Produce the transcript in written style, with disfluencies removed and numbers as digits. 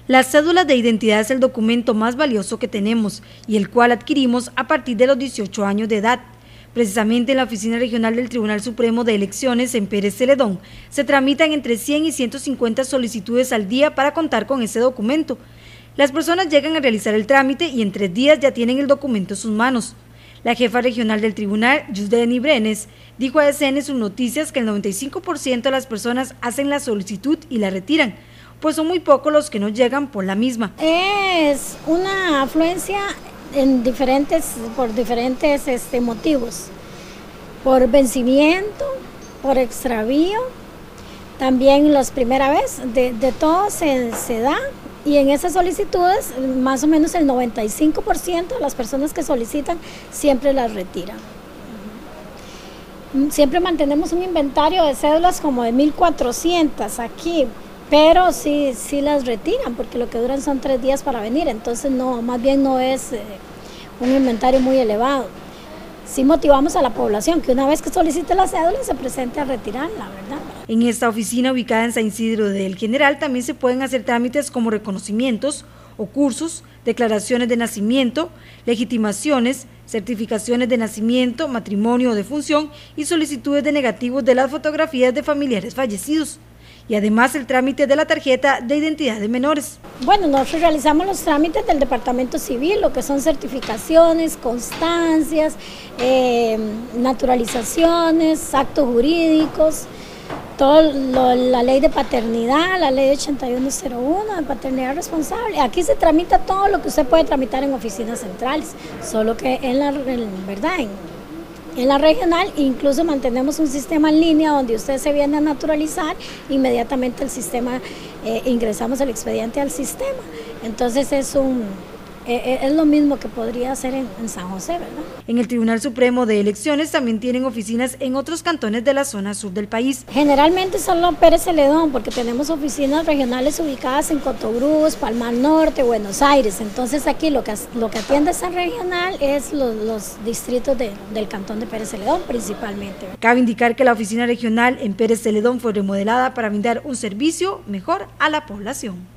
La cédula de identidad es el documento más valioso que tenemos y el cual adquirimos a partir de los 18 años de edad. Precisamente en la Oficina Regional del Tribunal Supremo de Elecciones en Pérez Celedón se tramitan entre 100 y 150 solicitudes al día para contar con ese documento. Las personas llegan a realizar el trámite y en 3 días ya tienen el documento en sus manos. La jefa regional del tribunal, Yusdeni Brenes, dijo a SN Sus Noticias que el 95% de las personas hacen la solicitud y la retiran, pues son muy pocos los que no llegan por la misma. Es una afluencia por diferentes motivos, por vencimiento, por extravío, también las primera vez, de todo se da, y en esas solicitudes más o menos el 95% de las personas que solicitan siempre las retiran. Siempre mantenemos un inventario de cédulas como de 1.400 aquí, pero sí las retiran porque lo que duran son 3 días para venir, entonces no, más bien no es un inventario muy elevado. Sí motivamos a la población que una vez que solicite la cédula se presente a retirarla, ¿verdad? En esta oficina ubicada en San Isidro del General también se pueden hacer trámites como reconocimientos o cursos, declaraciones de nacimiento, legitimaciones, certificaciones de nacimiento, matrimonio o defunción y solicitudes de negativos de las fotografías de familiares fallecidos. Y además el trámite de la tarjeta de identidad de menores. Bueno, nosotros realizamos los trámites del Departamento Civil, lo que son certificaciones, constancias, naturalizaciones, actos jurídicos, la ley de paternidad, la ley 8101 de paternidad responsable. Aquí se tramita todo lo que usted puede tramitar en oficinas centrales, solo que en la regional incluso mantenemos un sistema en línea donde usted se viene a naturalizar, inmediatamente el sistema, ingresamos el expediente al sistema. Entonces es lo mismo que podría hacer en San José, ¿verdad? En el Tribunal Supremo de Elecciones también tienen oficinas en otros cantones de la zona sur del país. Generalmente solo Pérez Celedón, porque tenemos oficinas regionales ubicadas en Cotobruz, Palmar Norte, Buenos Aires. Entonces aquí lo que atiende esa regional es los distritos del cantón de Pérez Celedón principalmente. Cabe indicar que la oficina regional en Pérez Celedón fue remodelada para brindar un servicio mejor a la población.